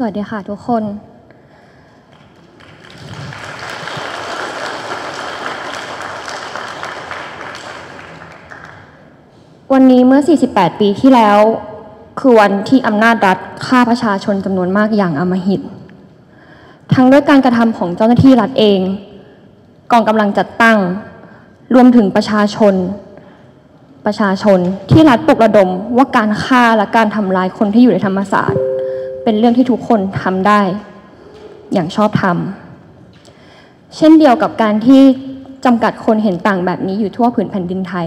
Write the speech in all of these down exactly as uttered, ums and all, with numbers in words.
วัสดีค่ะทุกคน วันนี้เมื่อสี่สิบแปดปีที่แล้วคือวันที่อำนาจรัฐฆ่าประชาชนจำนวนมากอย่างอำมหิตทั้งด้วยการกระทำของเจ้าหน้าที่รัฐเองกองกำลังจัดตั้งรวมถึงประชาชนประชาชนที่รัฐปลุกระดมว่าการฆ่าและการทำลายคนที่อยู่ในธรรมศาสตร์เป็นเรื่องที่ทุกคนทำได้อย่างชอบธรรมเช่นเดียวกับการที่จำกัดคนเห็นต่างแบบนี้อยู่ทั่วผืนแผ่นดินไทย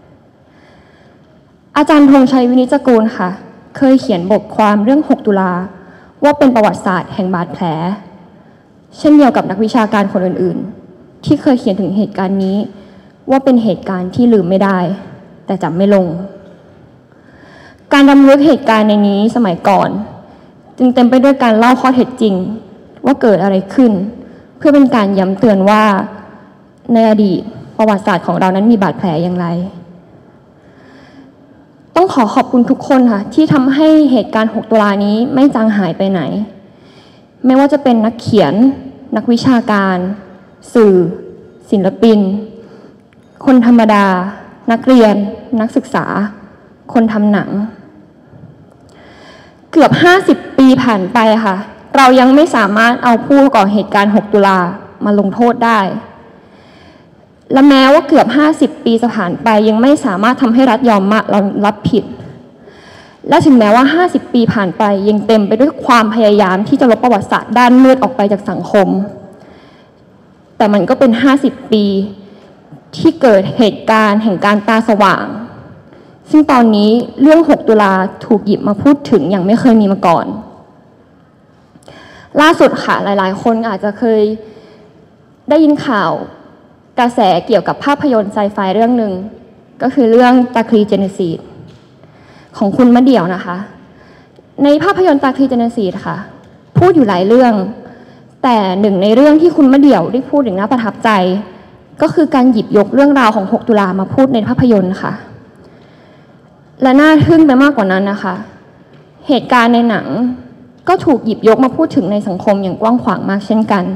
อาจารย์ธงชัยวินิจกูลค่ะเคยเขียนบทความเรื่องหกตุลาว่าเป็นประวัติศาสตร์แห่งบาดแผลเช่นเดียวกับนักวิชาการคนอื่นๆที่เคยเขียนถึงเหตุการณ์นี้ว่าเป็นเหตุการณ์ที่ลืมไม่ได้แต่จำไม่ลงการรำลึกเหตุการณ์ในนี้สมัยก่อนจึงเต็มไปด้วยการเล่าข้อเท็จจริงว่าเกิดอะไรขึ้นเพื่อเป็นการย้ำเตือนว่าในอดีตประวัติศาสตร์ของเรานั้นมีบาดแผลอย่างไรต้องขอขอบคุณทุกคนค่ะที่ทำให้เหตุการณ์หกตุลานี้ไม่จางหายไปไหนไม่ว่าจะเป็นนักเขียนนักวิชาการสื่อศิลปินคนธรรมดานักเรียนนักศึกษาคนทำหนังเกือบห้าสิบปีผ่านไปค่ะเรายังไม่สามารถเอาผู้ก่อเหตุการณ์หกตุลามาลงโทษได้และแม้ว่าเกือบห้าสิบปีจะผ่านไปยังไม่สามารถทำให้รัฐยอมรับผิดและถึงแม้ว่าห้าสิบปีผ่านไปยังเต็มไปด้วยความพยายามที่จะลบประวัติศาสตร์ด้านมืดออกไปจากสังคมแต่มันก็เป็นห้าสิบปีที่เกิดเหตุการณ์แห่งการตาสว่างซึ่งตอนนี้เรื่องหกตุลาถูกหยิบมาพูดถึงอย่างไม่เคยมีมาก่อนล่าสุดค่ะหลายๆคนอาจจะเคยได้ยินข่าวกระแสเกี่ยวกับภาพยนตร์ไซไฟเรื่องหนึ่งก็คือเรื่องตาคลีเจเนซีดของคุณมะเดี่ยวนะคะในภาพยนตร์ตาคลีเจเนซีดค่ะพูดอยู่หลายเรื่องแต่หนึ่งในเรื่องที่คุณมะเดี่ยวได้พูดอย่างน่าประทับใจก็คือการหยิบยกเรื่องราวของหกตุลามาพูดในภาพยนตร์ค่ะและน่าทึ่งไปมากกว่านั้นนะคะเหตุการณ์ในหนังก็ถูกหยิบยกมาพูดถึงในสังคมอย่างกว้างขวางมากเช่นกัน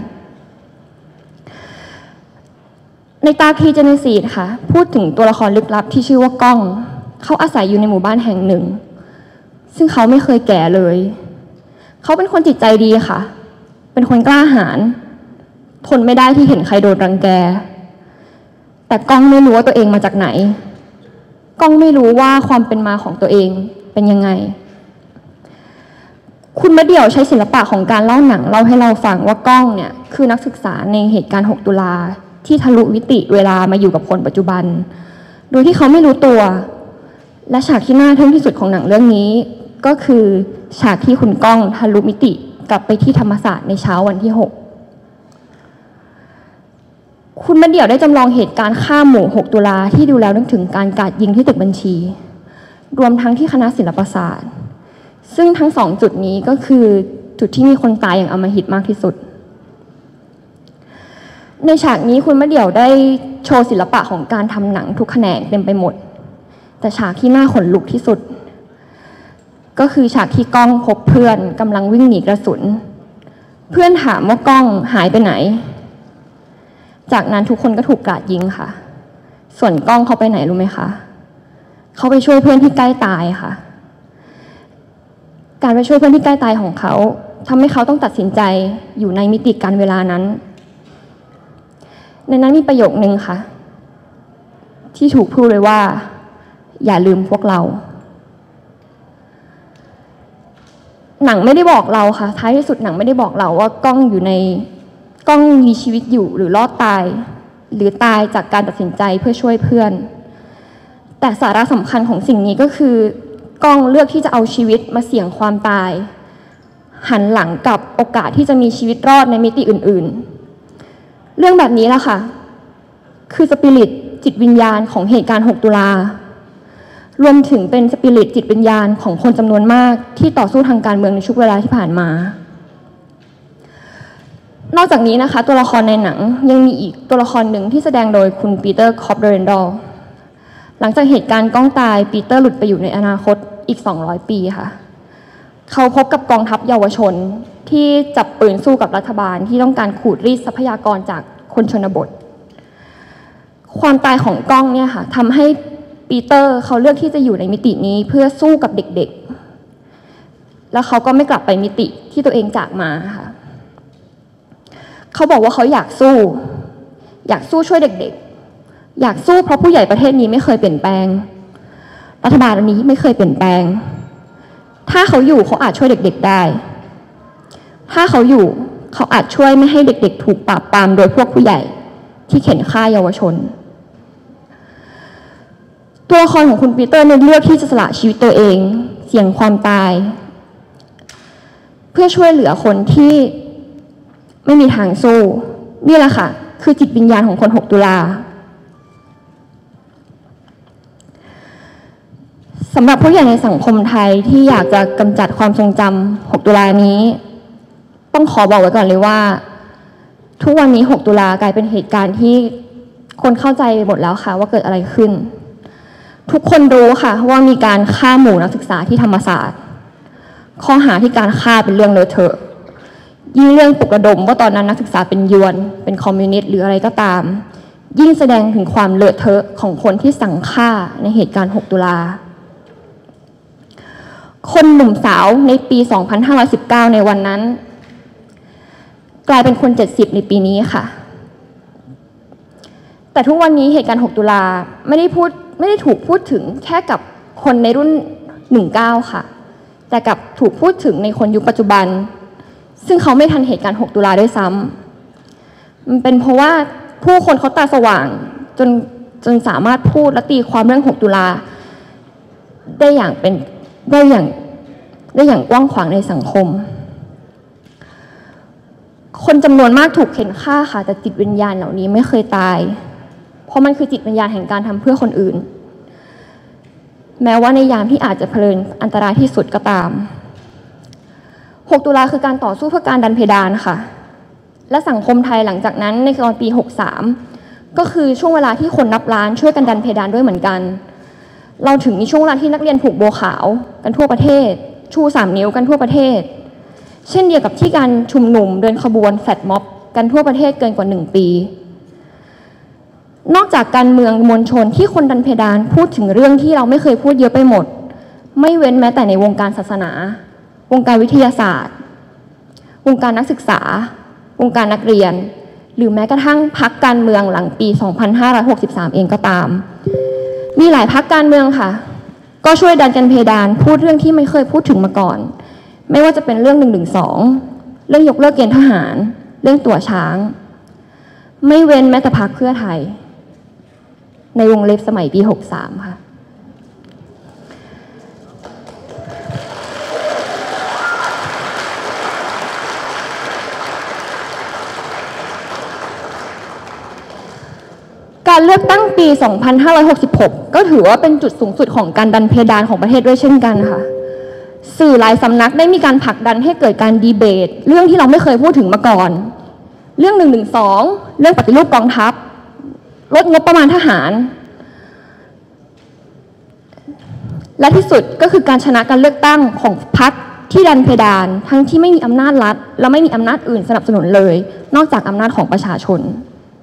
ในตาคลีเจเนซีดค่ะพูดถึงตัวละครลึกลับที่ชื่อว่าก้องเขาอาศัยอยู่ในหมู่บ้านแห่งหนึ่งซึ่งเขาไม่เคยแก่เลยเขาเป็นคนจิตใจดีค่ะเป็นคนกล้าหาญทนไม่ได้ที่เห็นใครโดนรังแกแต่ก้องไม่รู้ว่าตัวเองมาจากไหนก้องไม่รู้ว่าความเป็นมาของตัวเองเป็นยังไงคุณมะเดี่ยวใช้ศิลปะของการเล่าหนังเล่าให้เราฟังว่าก้องเนี่ยคือนักศึกษาในเหตุการณ์หกตุลาที่ทะลุมิติเวลามาอยู่กับคนปัจจุบันโดยที่เขาไม่รู้ตัวและฉากที่น่าทึ่งที่สุดของหนังเรื่องนี้ก็คือฉากที่คุณก้องทะลุมิติกลับไปที่ธรรมศาสตร์ในเช้าวันที่หกคุณมะเดี่ยวได้จำลองเหตุการณ์ฆ่าหมู่หกตุลาที่ดูแล้วนึกถึงการกราดยิงที่ตึกบัญชีรวมทั้งที่คณะศิลปศาสตร์ซึ่งทั้งสองจุดนี้ก็คือจุดที่มีคนตายอย่างอำมหิตมากที่สุดในฉากนี้คุณมะเดี่ยวได้โชว์ศิลปะของการทำหนังทุกแขนงเต็มไปหมดแต่ฉากที่น่าขนลุกที่สุดก็คือฉากที่ก้องพบเพื่อนกำลังวิ่งหนีกระสุนเพื่อนถามว่าก้องหายไปไหนจากนั้นทุกคนก็ถูกกราดยิงค่ะส่วนก้องเขาไปไหนรู้ไหมคะเขาไปช่วยเพื่อนที่ใกล้ตายค่ะการไปช่วยเพื่อนที่ใกล้ตายของเขาทำให้เขาต้องตัดสินใจอยู่ในมิติการเวลานั้นในนั้นมีประโยคนึงค่ะที่ถูกพูดเลยว่าอย่าลืมพวกเราหนังไม่ได้บอกเราค่ะท้ายที่สุดหนังไม่ได้บอกเราว่าก้องอยู่ในก้องมีชีวิตอยู่หรือรอดตายหรือตายจากการตัดสินใจเพื่อช่วยเพื่อนแต่สาระสำคัญของสิ่งนี้ก็คือก้องเลือกที่จะเอาชีวิตมาเสี่ยงความตายหันหลังกับโอกาสที่จะมีชีวิตรอดในมิติอื่นๆเรื่องแบบนี้แหละค่ะคือสปิริตจิตวิญญาณของเหตุการณ์หกตุลารวมถึงเป็นสปิริตจิตวิญญาณของคนจำนวนมากที่ต่อสู้ทางการเมืองในช่วงเวลาที่ผ่านมานอกจากนี้นะคะตัวละครในหนังยังมีอีกตัวละครหนึ่งที่แสดงโดยคุณปีเตอร์คอปเดอเรนดอลหลังจากเหตุการณ์ก้องตายปีเตอร์หลุดไปอยู่ในอนาคตอีกสองร้อยปีค่ะเขาพบกับกองทัพเยาวชนที่จับปืนสู้กับรัฐบาลที่ต้องการขูดรีดทรัพยากรจากคนชนบทความตายของก้องเนี่ยค่ะทำให้ปีเตอร์เขาเลือกที่จะอยู่ในมิตินี้เพื่อสู้กับเด็กๆแล้วเขาก็ไม่กลับไปมิติที่ตัวเองจากมาค่ะเขาบอกว่าเขาอยากสู้อยากสู้ช่วยเด็กๆอยากสู้เพราะผู้ใหญ่ประเทศนี้ไม่เคยเปลี่ยนแปลงรัฐบาลนี้ไม่เคยเปลี่ยนแปลงถ้าเขาอยู่เขาอาจช่วยเด็กๆได้ถ้าเขาอยู่เขาอาจช่วยไม่ให้เด็กๆถูกปราบปรามโดยพวกผู้ใหญ่ที่เข็นฆ่าเยาวชนตัวละครของคุณปีเตอร์เลือกที่จะสละชีวิตตัวเองเสี่ยงความตายเพื่อช่วยเหลือคนที่ไม่มีทางสู้นี่แหละค่ะคือจิตวิญญาณของคนหกตุลาสำหรับผู้ใหญ่ในสังคมไทยที่อยากจะกำจัดความทรงจำหกตุลานี้ต้องขอบอกไว้ก่อนเลยว่าทุกวันนี้หกตุลากลายเป็นเหตุการณ์ที่คนเข้าใจหมดแล้วค่ะว่าเกิดอะไรขึ้นทุกคนรู้ค่ะว่ามีการฆ่าหมู่นักศึกษาที่ธรรมศาสตร์ข้อหาที่การฆ่าเป็นเรื่องเลอะเทอะยิ่งเรื่องปลุกระดมว่าตอนนั้นนักศึกษาเป็นยวนเป็นคอมมิวนิสต์หรืออะไรก็ตามยิ่งแสดงถึงความเลอะเทอะของคนที่สั่งฆ่าในเหตุการณ์หกตุลาคนหนุ่มสาวในปีสองพันห้าร้อยสิบเก้าในวันนั้นกลายเป็นคนเจ็ดสิบในปีนี้ค่ะแต่ทุกวันนี้เหตุการณ์หกตุลาไม่ได้พูดไม่ได้ถูกพูดถึงแค่กับคนในรุ่นหนึ่งเก้าค่ะแต่กับถูกพูดถึงในคนยุคปัจจุบันซึ่งเขาไม่ทันเหตุการณ์หกตุลาด้วยซ้ำมันเป็นเพราะว่าผู้คนเขาตาสว่างจนจนสามารถพูดและตีความเรื่องหกตุลาได้อย่างเป็นได้อย่างได้อย่างกว้างขวางในสังคมคนจำนวนมากถูกเข็นฆ่าค่ะแต่จิตวิญญาณเหล่านี้ไม่เคยตายเพราะมันคือจิตวิญญาณแห่งการทำเพื่อคนอื่นแม้ว่าในยามที่อาจจะเพลินอันตรายที่สุดก็ตามหกตุลาคือการต่อสู้เพื่อการดันเพดานค่ะและสังคมไทยหลังจากนั้นในตอนปีหกสามก็คือช่วงเวลาที่คนนับล้านช่วยกันดันเพดานด้วยเหมือนกันเราถึงมีช่วงเวลาที่นักเรียนผูกโบขาวกันทั่วประเทศชูสามนิ้วกันทั่วประเทศเช่นเดียวกับที่การชุมนุมเดินขบวนแฟลตม็อบกันทั่วประเทศเกินกว่าหนึ่งปีนอกจากการเมืองมวลชนที่คนดันเพดานพูดถึงเรื่องที่เราไม่เคยพูดเยอะไปหมดไม่เว้นแม้แต่ในวงการศาสนาวงการวิทยาศาสตร์วงการนักศึกษาวงการนักเรียนหรือแม้กระทั่งพรรคการเมืองหลังปีสองพันห้าร้อยหกสิบสามเองก็ตามมีหลายพรรคการเมืองค่ะก็ช่วยดันกันเพดานพูดเรื่องที่ไม่เคยพูดถึงมาก่อนไม่ว่าจะเป็นเรื่องหนึ่งหนึ่งสองเรื่องยกเลิกเกณฑ์ทหารเรื่องตั๋วช้างไม่เว้นแม้แต่พรรคเพื่อไทยในวงเล็บสมัยปีหกสามค่ะการเลือกตั้งปีสองพันห้าร้อยหกสิบหกก็ถือว่าเป็นจุดสูงสุดของการดันเพดานของประเทศด้วยเช่นกันค่ะสื่อหลายสำนักได้มีการผลักดันให้เกิดการดีเบตเรื่องที่เราไม่เคยพูดถึงมาก่อนเรื่องหนึ่งหนึ่งสองเรื่องปฏิรูปกองทัพลดงบประมาณทหารและที่สุดก็คือการชนะการเลือกตั้งของพรรคที่ดันเพดานทั้งที่ไม่มีอำนาจรัฐและไม่มีอำนาจอื่นสนับสนุนเลยนอกจากอำนาจของประชาชน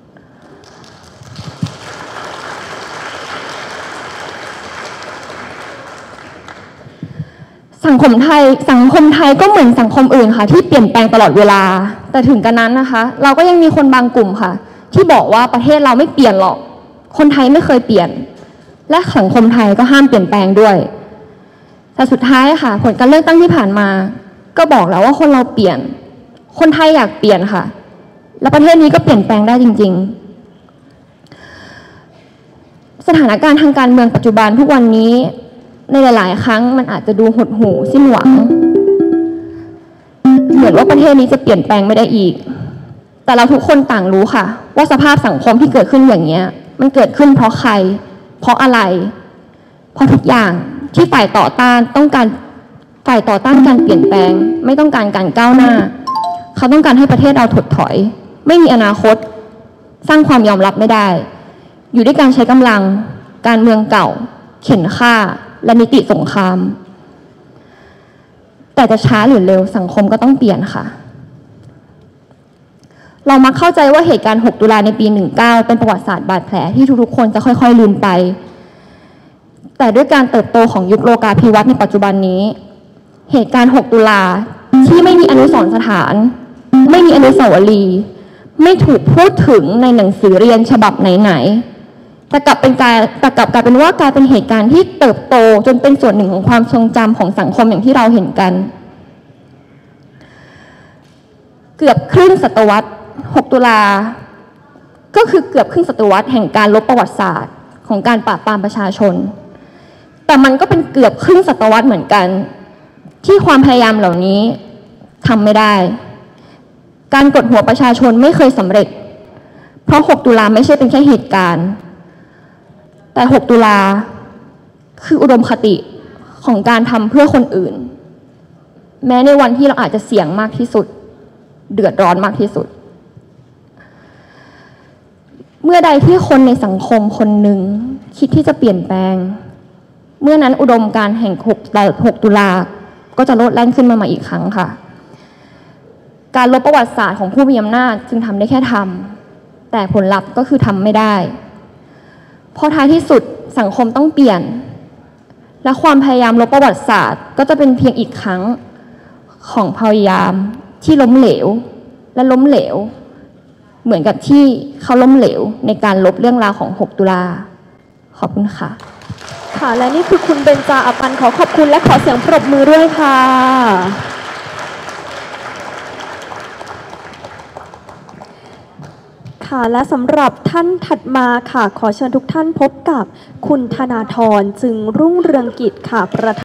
สังคมไทยสังคมไทยก็เหมือนสังคมอื่นค่ะที่เปลี่ยนแปลงตลอดเวลาแต่ถึงกันนั้นนะคะเราก็ยังมีคนบางกลุ่มค่ะที่บอกว่าประเทศเราไม่เปลี่ยนหรอกคนไทยไม่เคยเปลี่ยนและสังคมไทยก็ห้ามเปลี่ยนแปลงด้วยแต่สุดท้ายค่ะผลการเลือกตั้งที่ผ่านมาก็บอกแล้วว่าคนเราเปลี่ยนคนไทยอยากเปลี่ยนค่ะและประเทศนี้ก็เปลี่ยนแปลงได้จริงๆสถานการณ์ทางการเมืองปัจจุบันทุกวันนี้ในหลายๆครั้งมันอาจจะดูหดหู่สิ้นหวังเหมือนว่าประเทศนี้จะเปลี่ยนแปลงไม่ได้อีกแต่เราทุกคนต่างรู้ค่ะว่าสภาพสังคมที่เกิดขึ้นอย่างเงี้ยมันเกิดขึ้นเพราะใครเพราะอะไรเพราะทุกอย่างที่ฝ่ายต่อต้านต้องการฝ่ายต่อต้านการเปลี่ยนแปลงไม่ต้องการการก้าวหน้าเขาต้องการให้ประเทศเราถดถอยไม่มีอนาคตสร้างความยอมรับไม่ได้อยู่ด้วยการใช้กำลังการเมืองเก่าเข็นฆ่าและนิติสงครามแต่จะช้าหรือเร็วสังคมก็ต้องเปลี่ยนค่ะเรามักเข้าใจว่าเหตุการณ์หกตุลาในปีหนึ่งเก้าเป็นประวัติศาสตร์บาดแผลที่ทุกๆคนจะค่อยๆลืมไปแต่ด้วยการเติบโตของยุคโลกาภิวัตน์ในปัจจุบันนี้เหตุการณ์หกตุลาที่ไม่มีอนุสรณ์สถานไม่มีอนุสาวรีย์ไม่ถูกพูดถึงในหนังสือเรียนฉบับไหนๆแต่กลับเป็นการแต่กลับกลายเป็นว่ากลายเป็นเหตุการณ์ที่เติบโตจนเป็นส่วนหนึ่งของความทรงจำของสังคมอย่างที่เราเห็นกันเกือบครึ่งศตวรรษหกตุลาก็คือเกือบครึ่งศตวรรษแห่งการลบประวัติศาสตร์ของการปราบปรามประชาชนแต่มันก็เป็นเกือบครึ่งศตวรรษเหมือนกันที่ความพยายามเหล่านี้ทำไม่ได้การกดหัวประชาชนไม่เคยสำเร็จเพราะหกตุลาไม่ใช่เป็นแค่เหตุการณ์แต่หกตุลาคืออุดมคติของการทำเพื่อคนอื่นแม้ในวันที่เราอาจจะเสี่ยงมากที่สุดเดือดร้อนมากที่สุดเมื่อใดที่คนในสังคมคนหนึ่งคิดที่จะเปลี่ยนแปลงเมื่อนั้นอุดมการณ์แห่งหกตุลาก็จะโลดแล่นขึ้นมาใหม่อีกครั้งค่ะการลบประวัติศาสตร์ของผู้มีอำนาจจึงทำได้แค่ทำแต่ผลลัพธ์ก็คือทำไม่ได้เพราะท้ายที่สุดสังคมต้องเปลี่ยนและความพยายามลบประวัติศาสตร์ก็จะเป็นเพียงอีกครั้งของพยายามที่ล้มเหลวและล้มเหลวเหมือนกับที่เขาล้มเหลวในการลบเรื่องราวของหกตุลาขอบคุณค่ะค่ะและนี่คือคุณเบญจา อปันขอขอบคุณและขอเสียงปรบมือด้วยค่ะค่ะและสำหรับท่านถัดมาค่ะขอเชิญทุกท่านพบกับคุณธนาธรจึงรุ่งเรืองกิจค่ะประธาน